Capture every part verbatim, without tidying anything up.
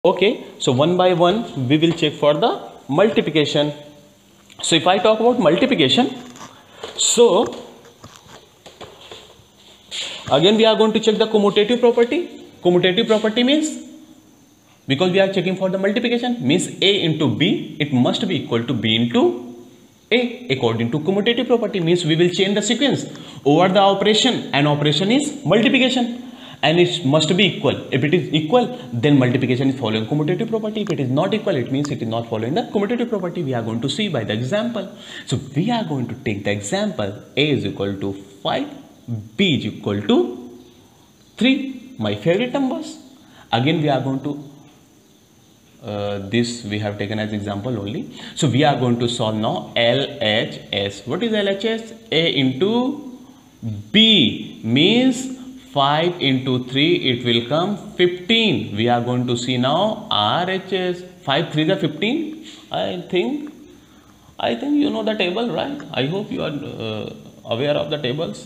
Okay, so one by one we will check for the multiplication. So if I talk about multiplication, so again we are going to check the commutative property. Commutative property means, because we are checking for the multiplication, means A into B, it must be equal to B into A. According to commutative property means we will change the sequence over the operation, and operation is multiplication, and it must be equal. If it is equal, then multiplication is following commutative property. If it is not equal, it means it is not following the commutative property. We are going to see by the example. So we are going to take the example. A is equal to five, B is equal to three, my favorite numbers. Again we are going to uh, this we have taken as example only. So we are going to solve now L H S. What is L H S? A into B means five into three, it will come fifteen. We are going to see now R H S. five three is fifteen. I think I think you know the table, right? I hope you are uh, aware of the tables.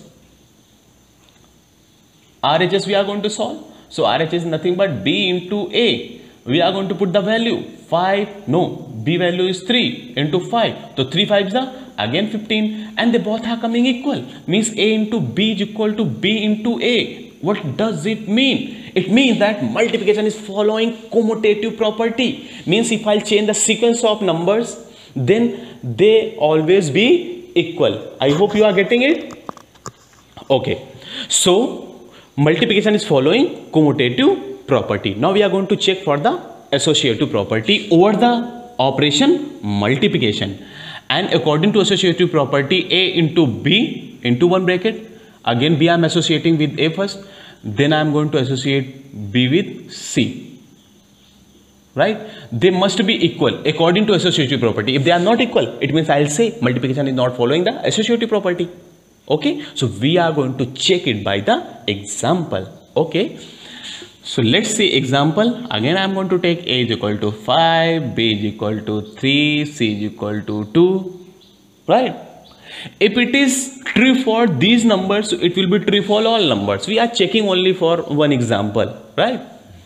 R H S we are going to solve. So R H S is nothing but B into A. We are going to put the value five. No, B value is three into five. So three fives are again fifteen, and they both are coming equal. Means A into B is equal to B into A. What does it mean? It means that multiplication is following commutative property. Means if I change the sequence of numbers, then they always be equal. I hope you are getting it. Okay. So multiplication is following commutative property. Now we are going to check for the associative property over the operation multiplication. And according to associative property, A into B into one bracket. Again B I am associating with A first. Then I am going to associate B with C. Right? They must be equal according to associative property. If they are not equal, it means I will say multiplication is not following the associative property. Okay, so we are going to check it by the example. Okay, so let's see example. Again I am going to take A is equal to five, B is equal to three, C is equal to two. Right? If it is true for these numbers, it will be true for all numbers. We are checking only for one example. Right?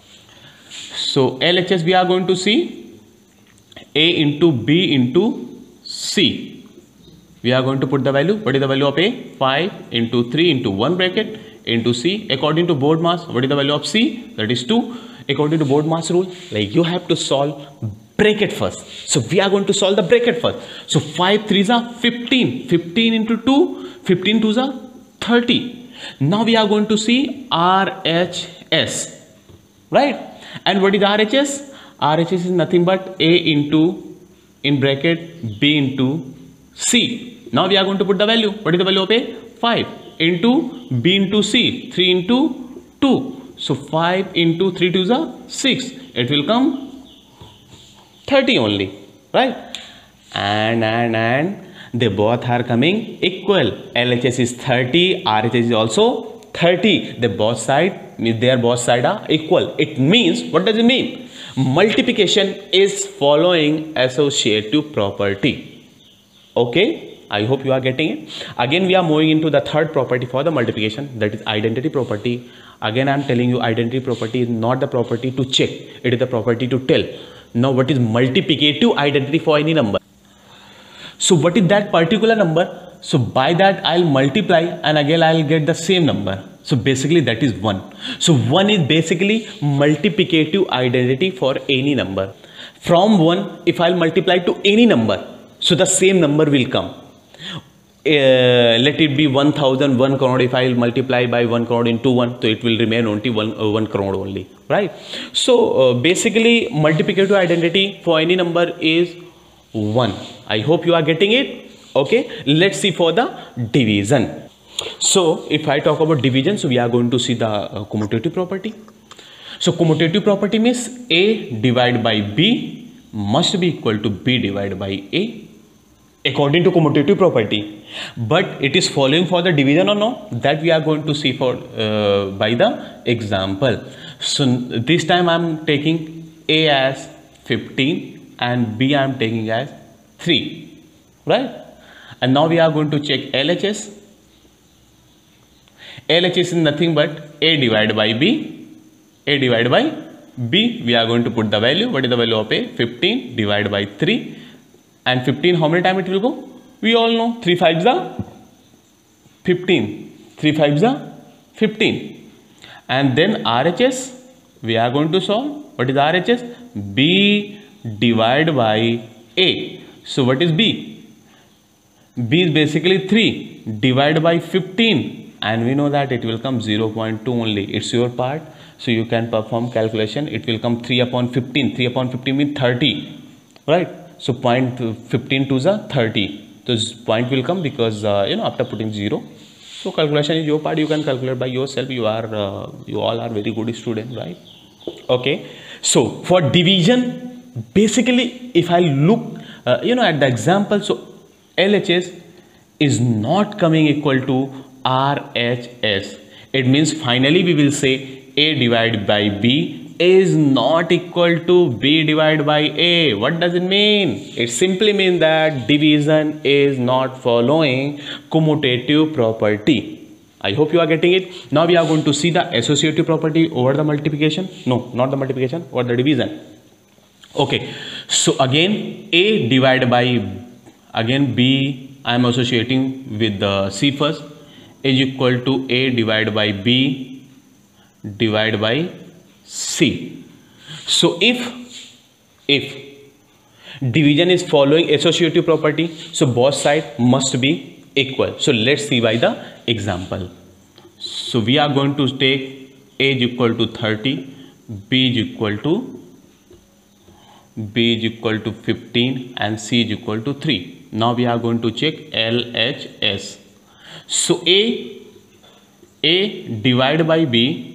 So L H S we are going to see A into B into C. We are going to put the value. What is the value of A? five into three into one bracket into C. According to board mass, what is the value of C? That is two. According to board mass rule, like you have to solve bracket first. So we are going to solve the bracket first. So five threes are fifteen. fifteen into two. fifteen twos are thirty. Now we are going to see R H S. Right? And what is R H S? R H S is nothing but A into, in bracket, B into C. Now we are going to put the value. What is the value of A? five into B into C. three into two. So five into three twos are six. It will come thirty only. Right? And, and, and they both are coming equal. L H S is thirty. R H S is also thirty. They both side, their both side are equal. It means, what does it mean? Multiplication is following associative property. Okay, I hope you are getting it. Again we are moving into the third property for the multiplication, that is identity property. Again I am telling you, identity property is not the property to check, it is the property to tell. Now what is multiplicative identity for any number? So what is that particular number? So by that I'll multiply and again I'll get the same number. So basically that is one. So one is basically multiplicative identity for any number. From one, if I'll multiply to any number, so the same number will come. Uh, let it be one thousand, one crore. If I will multiply by one crore into one, so it will remain only one, uh, one crore only. Right? So uh, basically multiplicative identity for any number is one. I hope you are getting it. Okay. Let's see for the division. So if I talk about division, so we are going to see the uh, commutative property. So commutative property means A divided by B must be equal to B divided by A. According to commutative property, but it is following for the division or no, that we are going to see for uh, by the example. So this time I am taking A as fifteen and B I am taking as three, right? And now we are going to check L H S. L H S is nothing but A divided by B, A divided by B, we are going to put the value. What is the value of A? fifteen divided by three. And fifteen, how many times it will go? We all know three fives are fifteen. three fives are fifteen. And then R H S, we are going to solve. What is R H S? B divided by A. So what is B? B is basically three divided by fifteen. And we know that it will come zero point two only. It's your part. So you can perform calculation. It will come three upon fifteen. three upon fifteen means thirty. Right? So point fifteen to the thirty. So this point will come because, uh, you know, after putting zero. So calculation is your part. You can calculate by yourself. You are, uh, you all are very good students, right? Okay. So for division, basically, if I look, uh, you know, at the example, so L H S is not coming equal to R H S. It means finally we will say A divided by B is not equal to B divided by A. What does it mean? It simply means that division is not following commutative property. I hope you are getting it. Now we are going to see the associative property over the multiplication. No, not the multiplication, or the division. Okay, so again A divided by, again B, I am associating with the C first, is equal to A divided by B divided by C. So if if division is following associative property, so both sides must be equal. So let's see by the example. So we are going to take A is equal to thirty, B is equal to B is equal to fifteen, and C is equal to three. Now we are going to check L H S. So A A divided by B,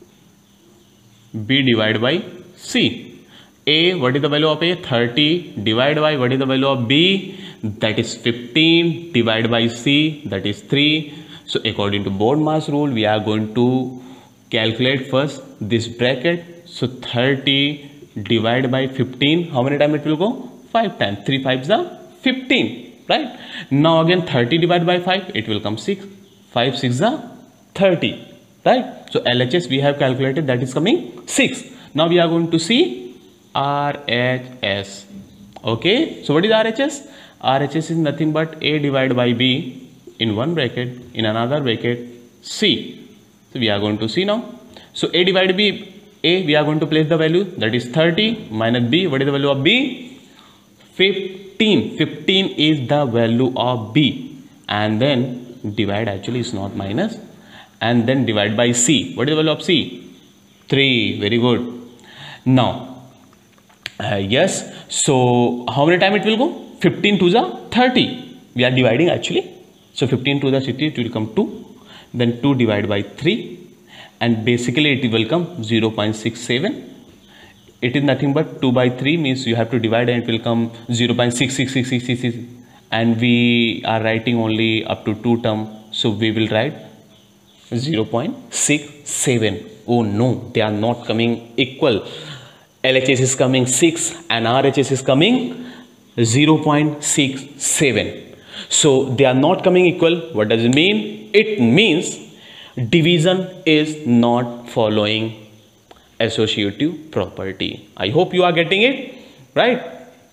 B divided by C. A, what is the value of A? thirty divided by, what is the value of B? That is fifteen divided by C, that is three. So according to BODMAS rule, we are going to calculate first this bracket. So thirty divided by fifteen, how many times it will go? five times. three fives are fifteen, right? Now again thirty divided by five, it will come six. five six are thirty. Right? So L H S we have calculated, that is coming six. Now we are going to see R H S. Okay. So what is R H S? R H S is nothing but A divided by B in one bracket, in another bracket C. So we are going to see now. So A divided by A, we are going to place the value, that is thirty, minus B. What is the value of B? fifteen. fifteen is the value of B. And then divide, actually is not minus. And then divide by C. What is the value of C? three. Very good. Now, uh, yes. So, how many times it will go? fifteen to the thirty. We are dividing actually. So, fifteen to the thirty, it will come two. Then two divided by three. And basically, it will come zero point six seven. It is nothing but two by three, means you have to divide and it will come zero point six six six six six. And we are writing only up to two terms. So, we will write zero point six seven. Oh no, they are not coming equal. L H S is coming six and R H S is coming zero point six seven. So they are not coming equal. What does it mean? It means division is not following associative property. I hope you are getting it, right?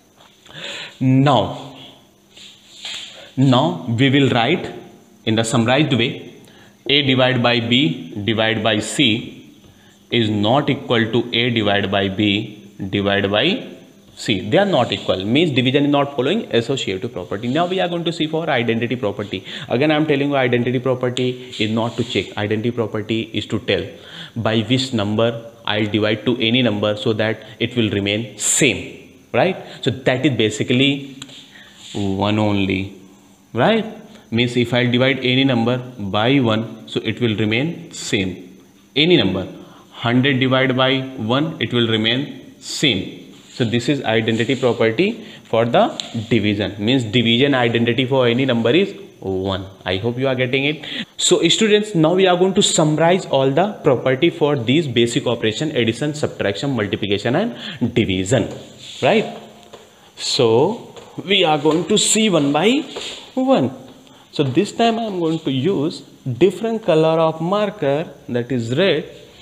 Now, now we will write in the summarized way. A divided by B divided by C is not equal to A divided by B divided by C. They are not equal, means division is not following associative property. Now we are going to see for identity property. Again, I am telling you identity property is not to check. Identity property is to tell by which number I will divide to any number so that it will remain same, right? So that is basically one only, right? Means if I divide any number by one, so it will remain same. Any number, one hundred divided by one, it will remain same. So this is identity property for the division. Means division identity for any number is one. I hope you are getting it. So students, now we are going to summarize all the property for these basic operation: addition, subtraction, multiplication and division, right? So we are going to see one by one. So this time I am going to use different color of marker, that is red.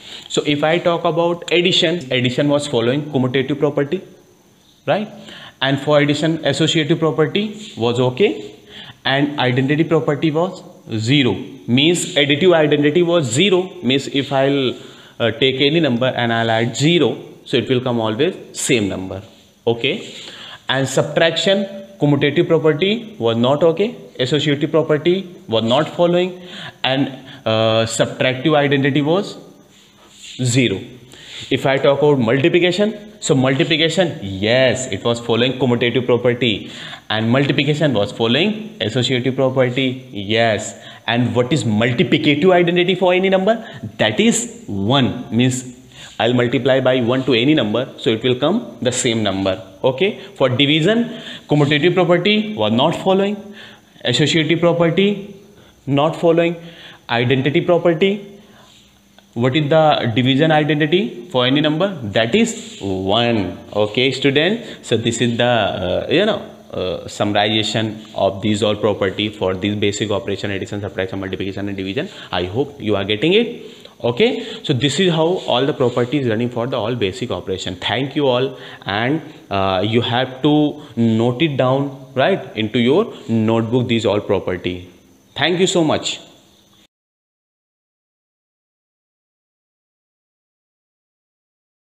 So if I talk about addition, addition was following commutative property, right? And for addition, associative property was okay, and identity property was zero. Means additive identity was zero. Means if I'll uh, take any number and I'll add zero, so it will come always same number. Okay. And subtraction, commutative property was not okay, associative property was not following, and uh, subtractive identity was zero. If I talk about multiplication, so multiplication, yes, it was following commutative property, and multiplication was following associative property, yes. And what is multiplicative identity for any number? That is one. Means I'll multiply by one to any number, so it will come the same number. Okay. For division, commutative property was not following, associative property not following, identity property. What is the division identity for any number? That is one. Okay, student. So this is the uh, you know uh, summarization of these all property for this basic operation: addition, subtraction, multiplication, and division. I hope you are getting it. Okay, so this is how all the properties running for the all basic operation. Thank you all, and uh, you have to note it down right into your notebook. These all property. Thank you so much.